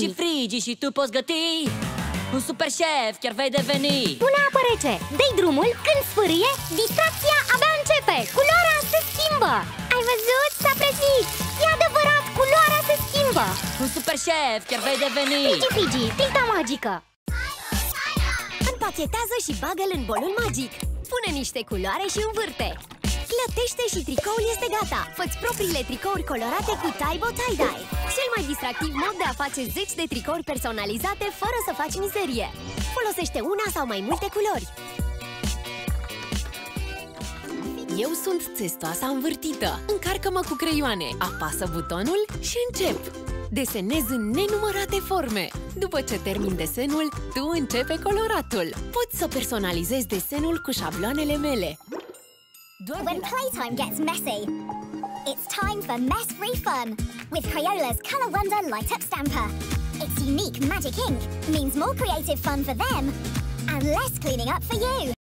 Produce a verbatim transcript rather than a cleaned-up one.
Și frigi și tu poți găti. Un super șef chiar vei deveni. Pune apă rece, dă-i drumul, când sfârie, distracția abia începe. Culoarea se schimbă. Ai văzut? S-a prăjit. E adevărat, culoarea se schimbă. Un super șef chiar vei deveni. Frigi, frigi, picta magică. Împachetează și bagă-l în bolul magic. Pune niște culoare și învârte. Clătește și tricoul este gata. Fă-ți propriile tricouri colorate cu Taibo Tie-Dye. Cel mai distractiv mod de a face zeci de tricouri personalizate fără să faci mizerie. Folosește una sau mai multe culori. Eu sunt țestoasa învârtită. Încarcă-mă cu creioane, apasă butonul și încep. Desenez în nenumărate forme. După ce termin desenul, tu începe coloratul. Poți să personalizezi desenul cu șabloanele mele. When playtime gets messy, it's time for mess-free fun with Crayola's Colour Wonder Light Up Stamper. Its unique magic ink means more creative fun for them and less cleaning up for you.